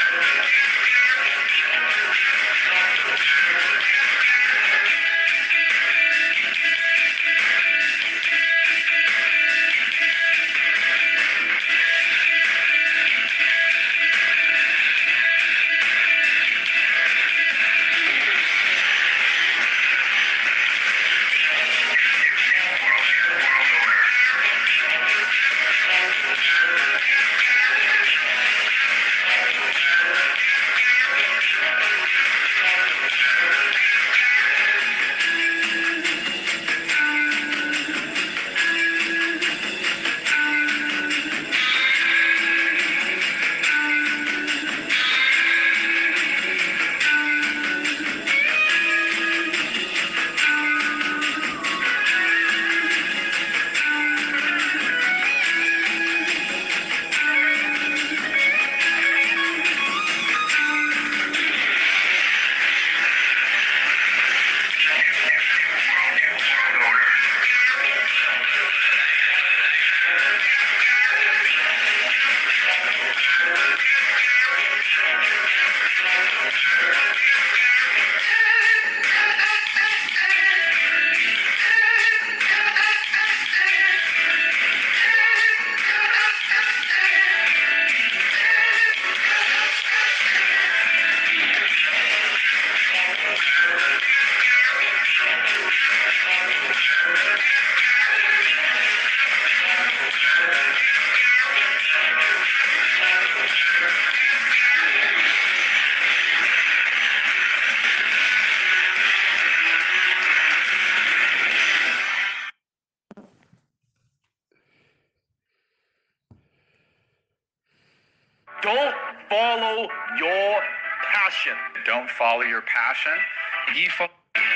Don't follow your passion. Don't follow your passion. Ye fo-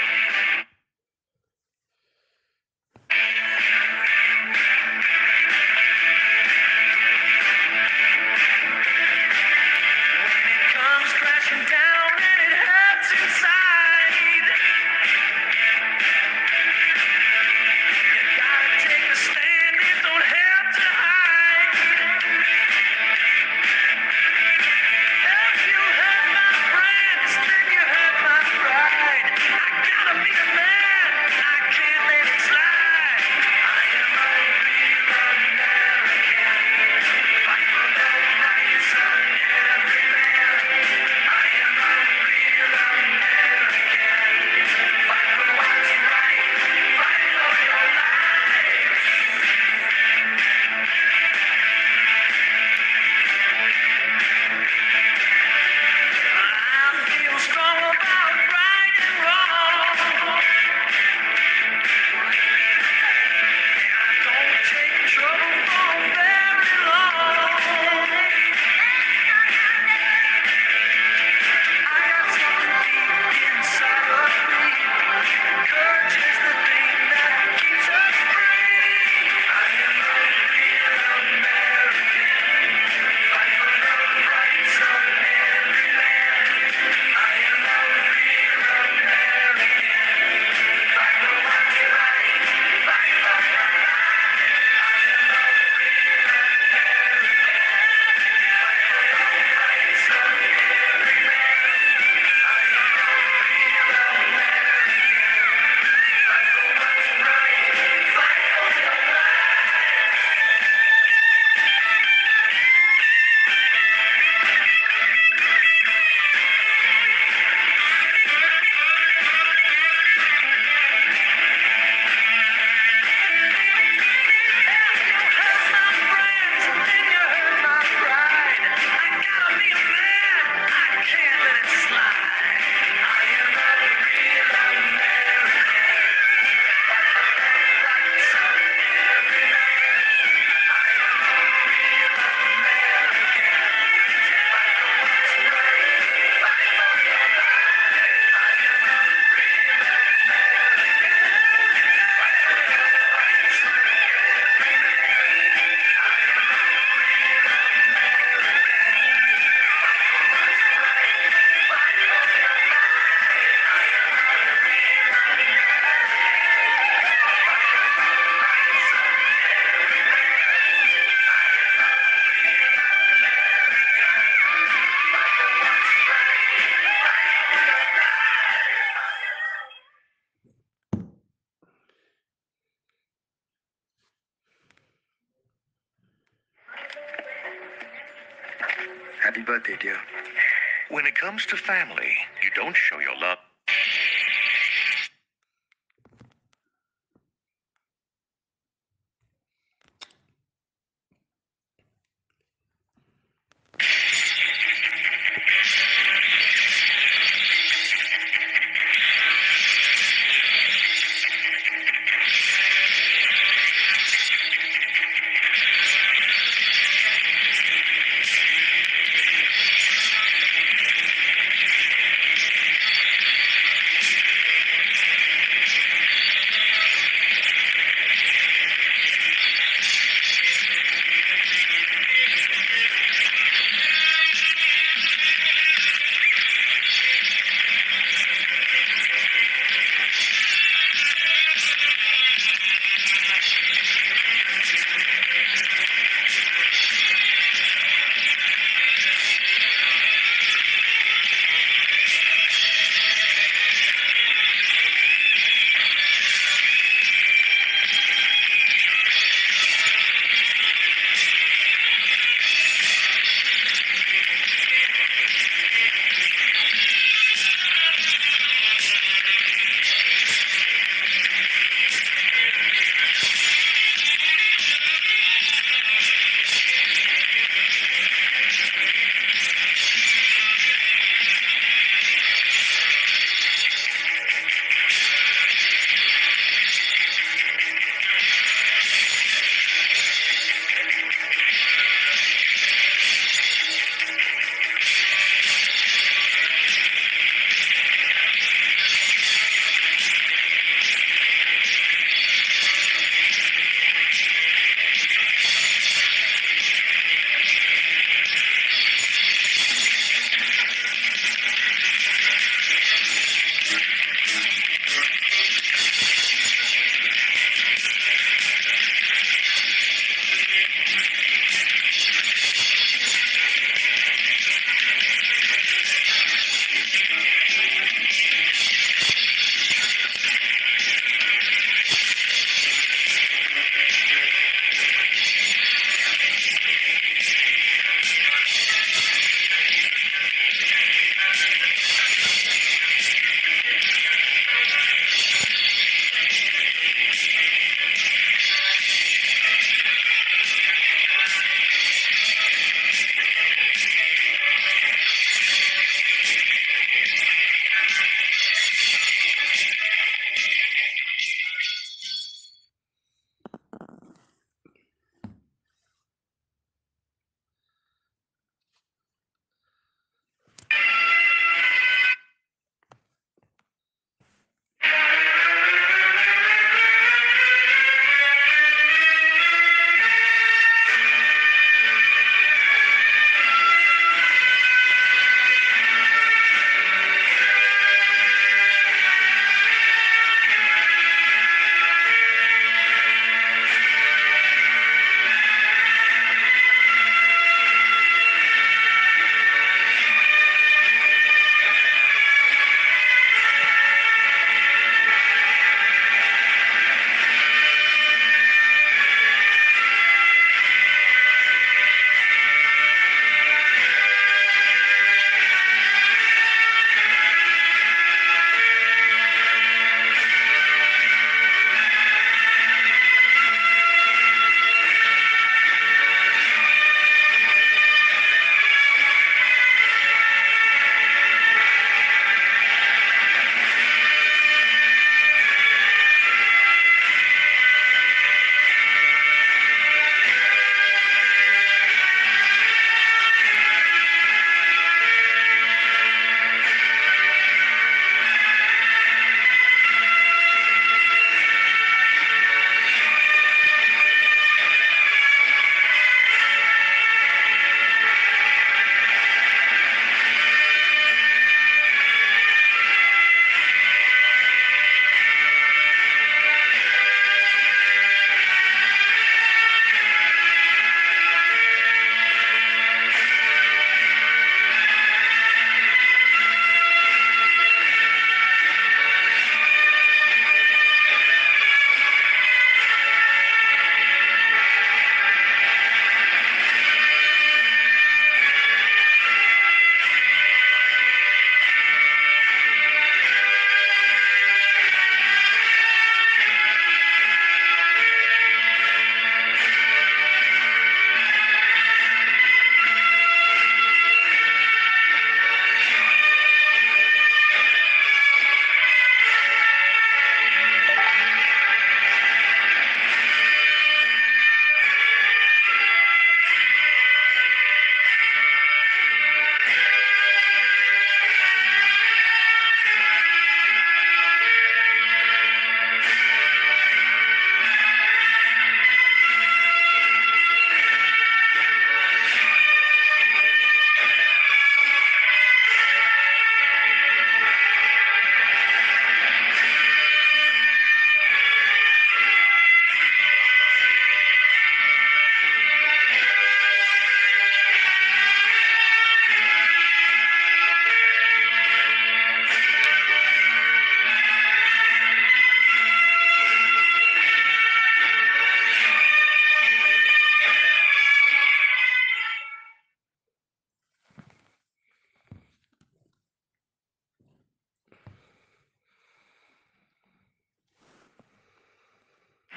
Comes crashing down and it hurts inside. You gotta take a stand, it don't have to hide. If you hurt my friends, then you hurt my pride. Happy birthday, dear. When it comes to family, you don't show your love.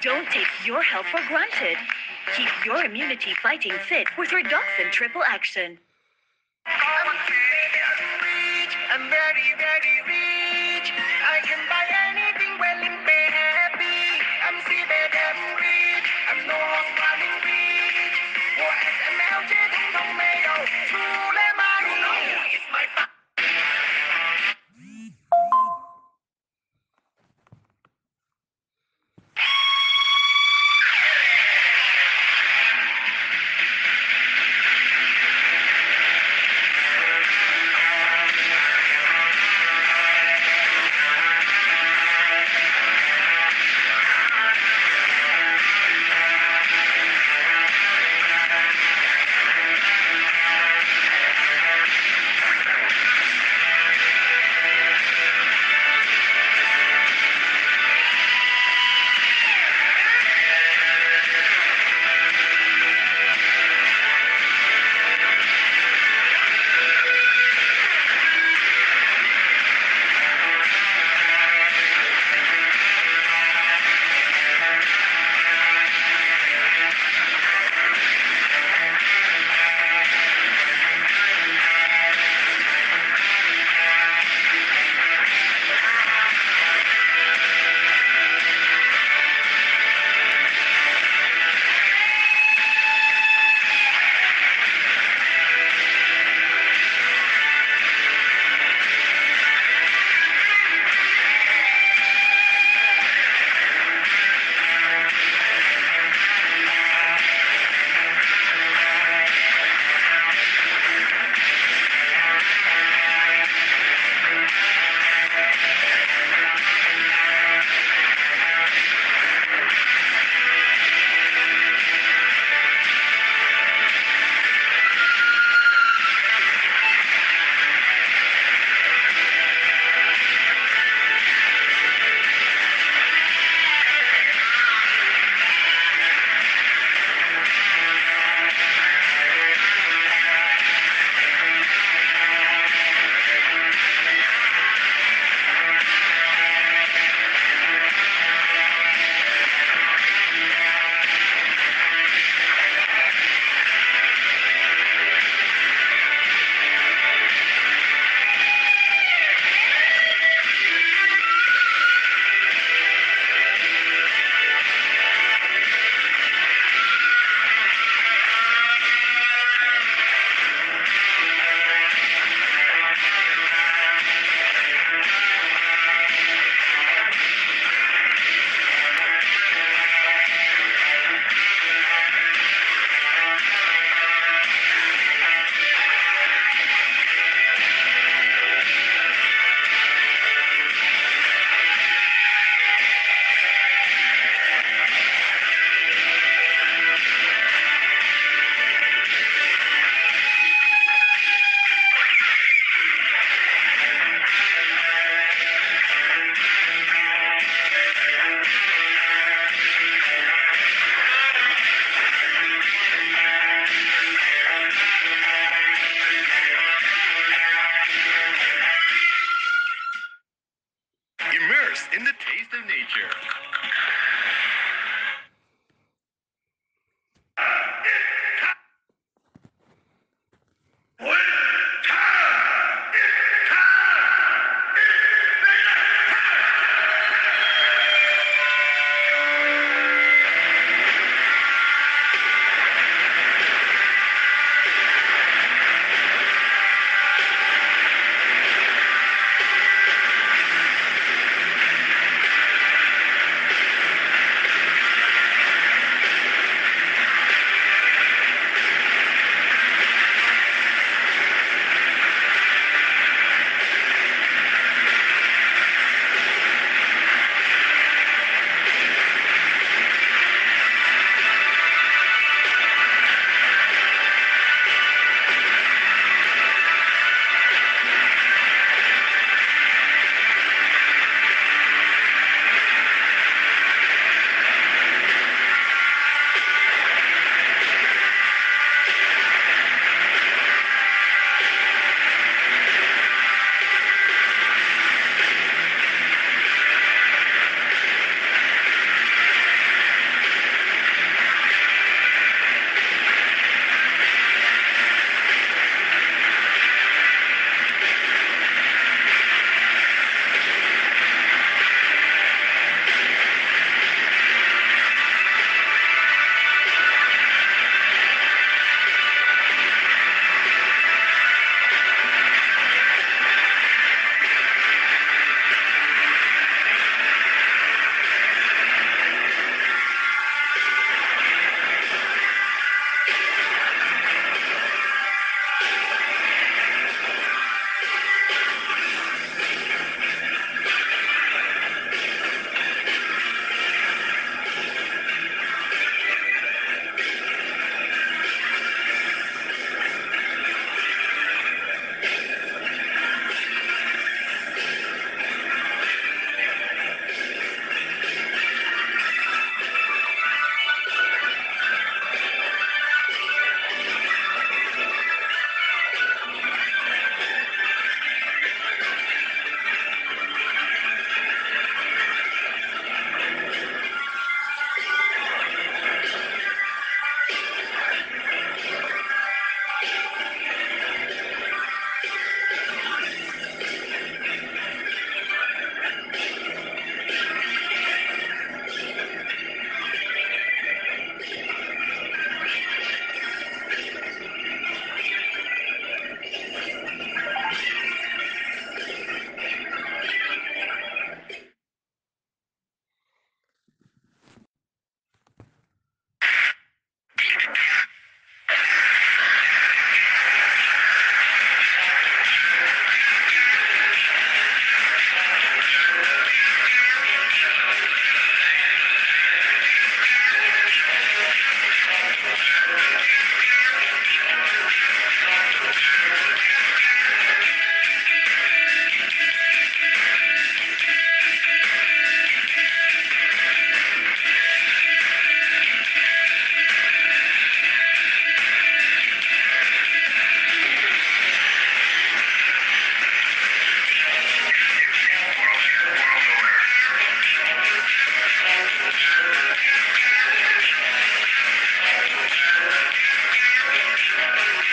Don't take your health for granted. Keep your immunity fighting fit with Redoxon Triple Action. I'm very, very rich. I can buy anything well and be happy. I'm super damn rich. I'm no running rich. What SML did no mayo. True lemon. It's my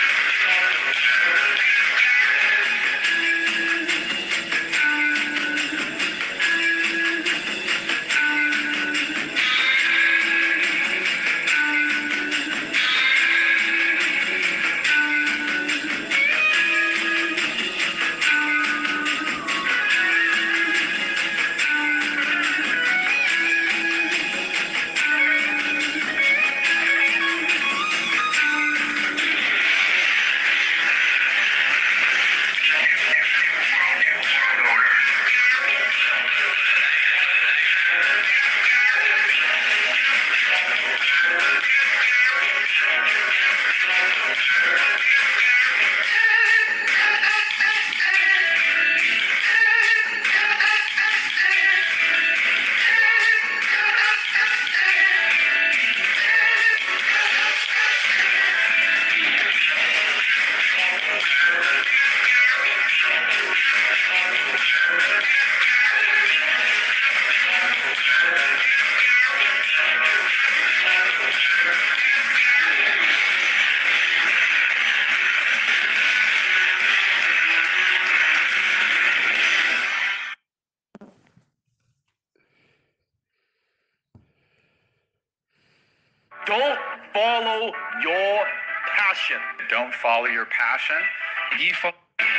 Don't follow your passion. Don't follow your passion. Ye follow.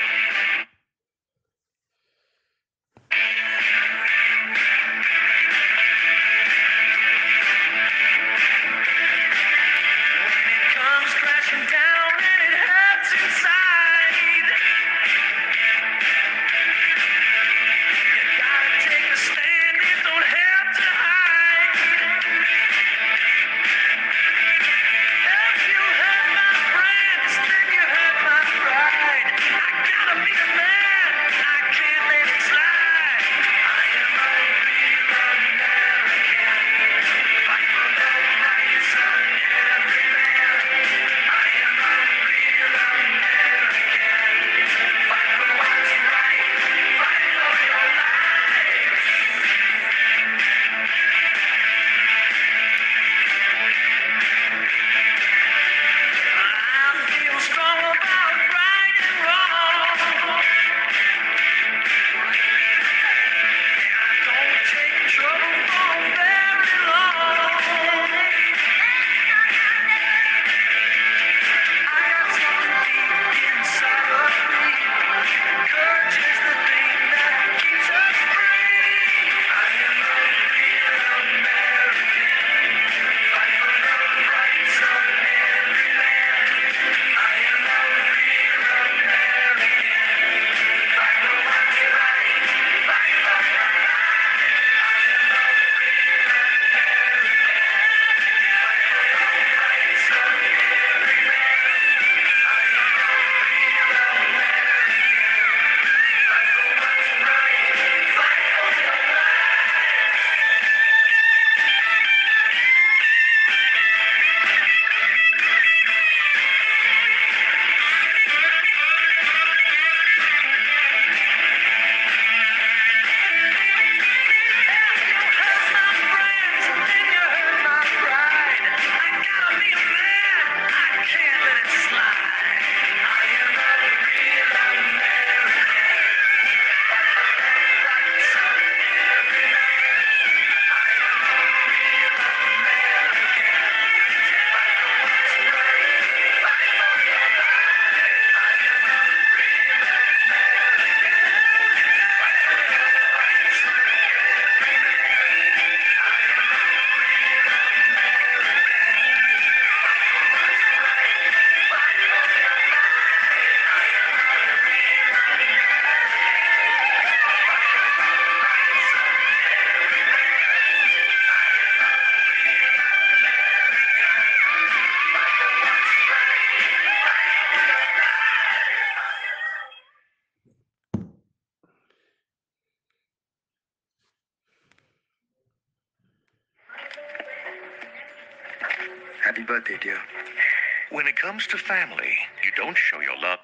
Comes crashing down and it hurts inside. You gotta take a stand, it don't have to hide. If you hurt my friends, then you hurt my pride. I gotta be a man, I can't let it slide. I am a real American, fight for the rights of every man. I am a real American, fight for what's right, fight for your life. I feel strong about right and wrong. I don't take trouble for very long. I got something deep inside of me. Courage is the thing that keeps us free. I am a real American, fight for the rights of every man. I am a real American, fight for what's right, fight for your life. I am a real American, fight for the rights of every man. I am a real American, fight for what's right, fight for your life. If you hurt my friends, then you hurt my pride. I gotta be a man, I can't let it slide. I am a real American, fight for the rights of every man. I am a real American, fight for what's right, fight for your life. I am a real American, fight for the rights of every man. I am a real American, fight for what's right, fight for your life. I am a real American, fight for the rights of every man. I am a real American, fight for what's right, fight for your life. Happy birthday, dear. When it comes to family, you don't show your love.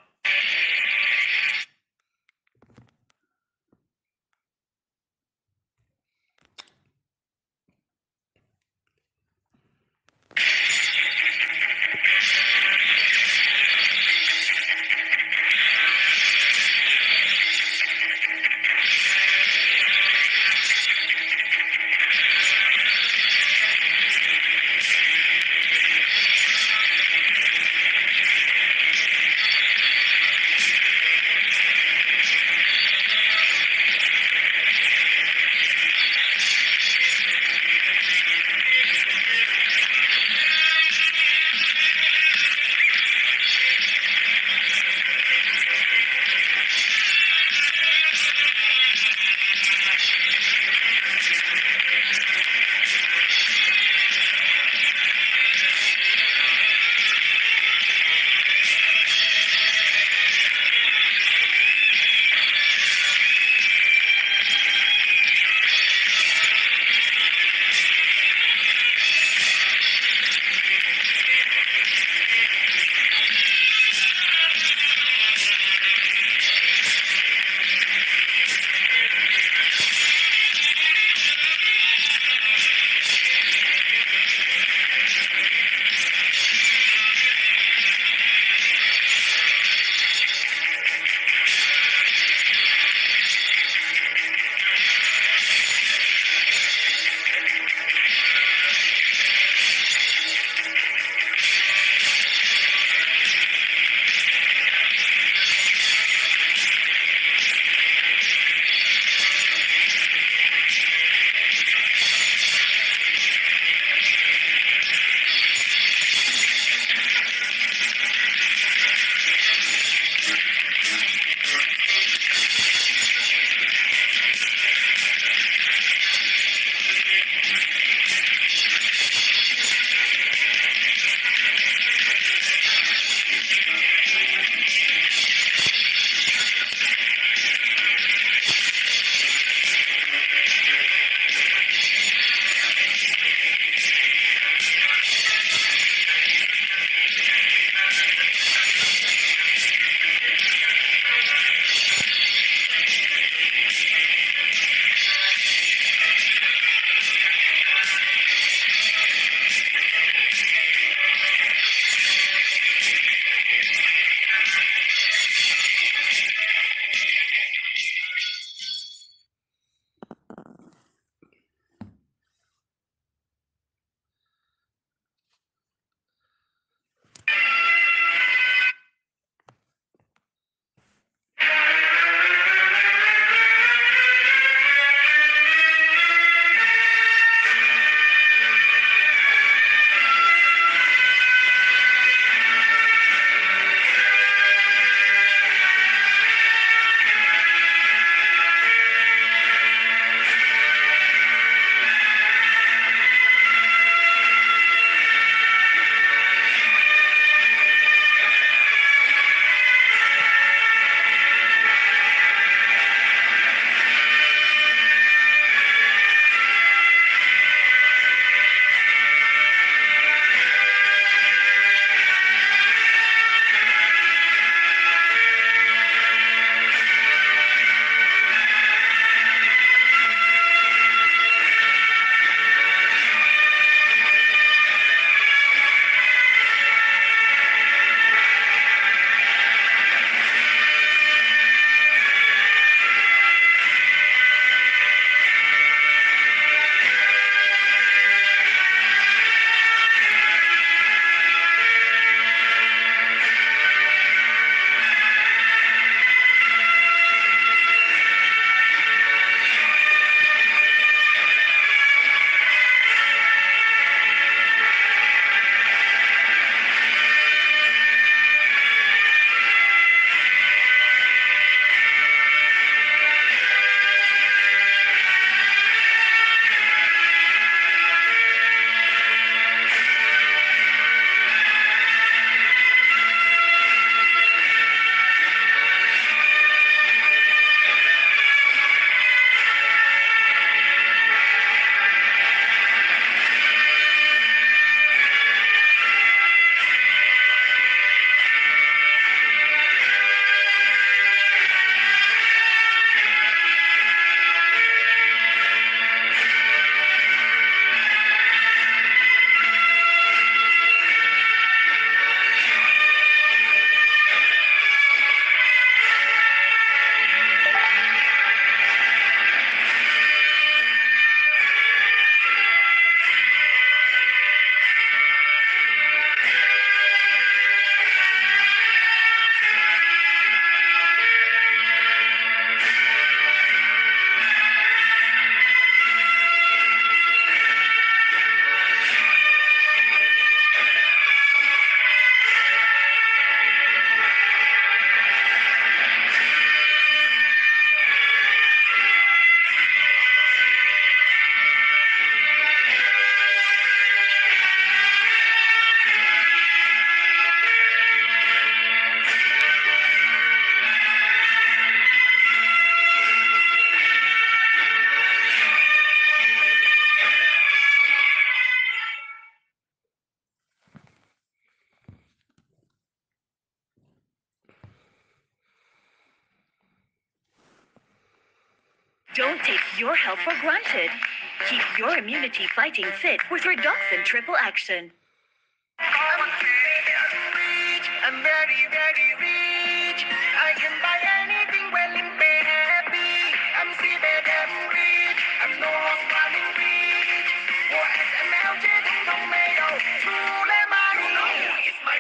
Don't take your health for granted. Keep your immunity fighting fit with Redoxon Triple Action. I'm very, very rich. I can buy anything well and be happy. I'm super damn rich. I'm no running rich. Or SML 这通通没有，除了马路路 is my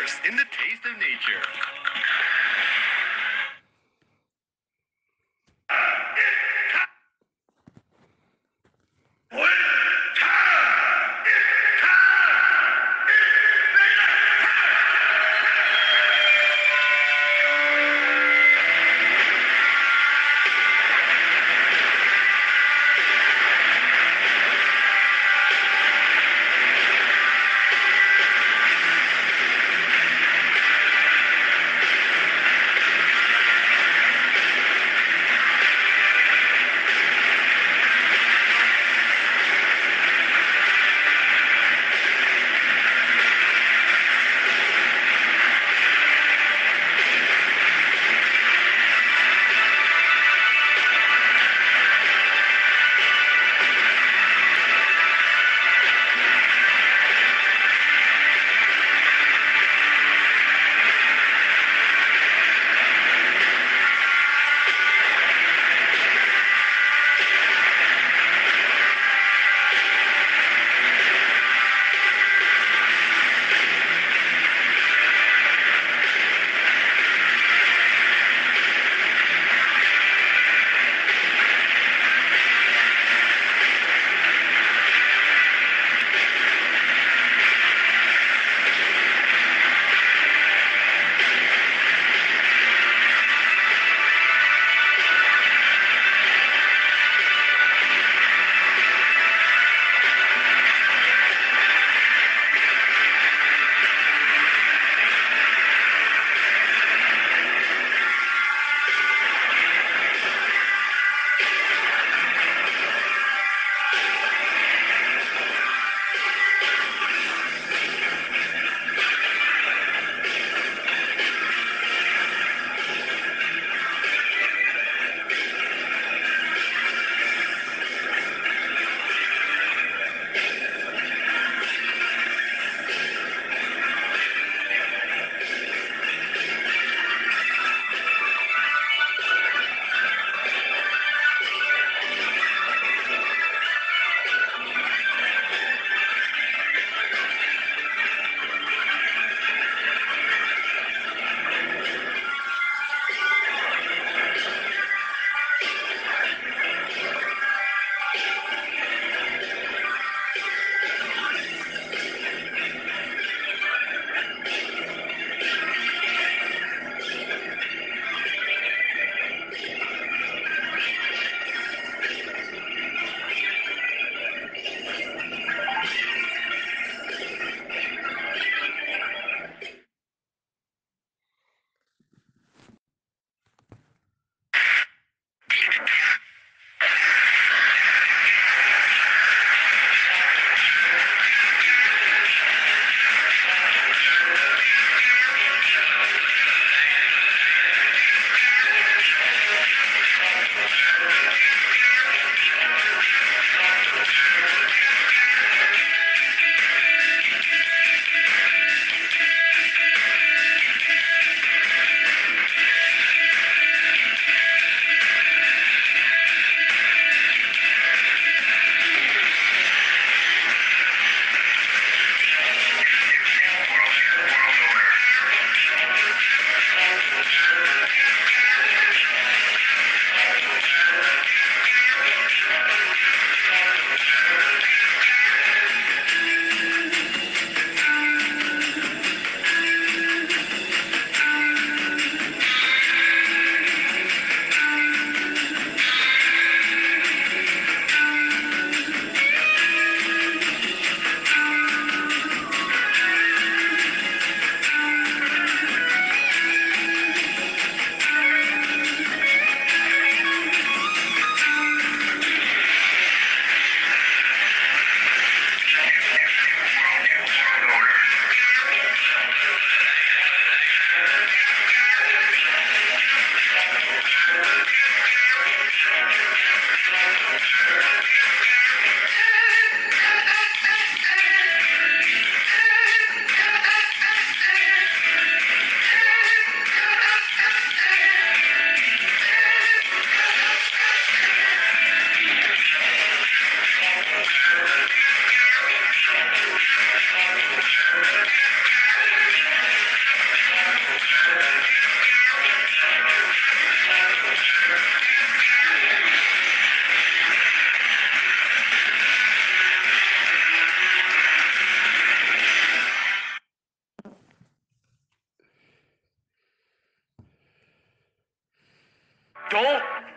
delicious in the taste of nature.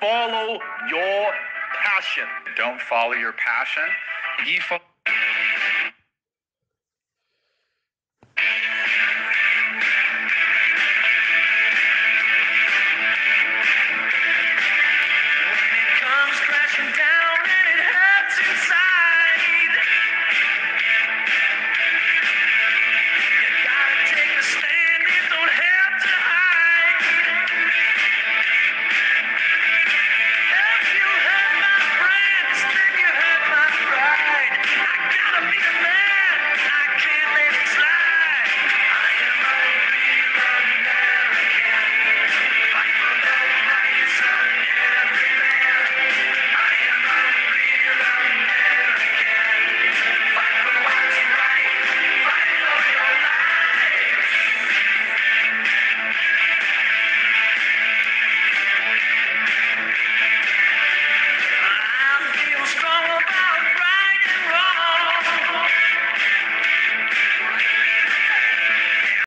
follow your passion. Don't follow your passion. Ye follow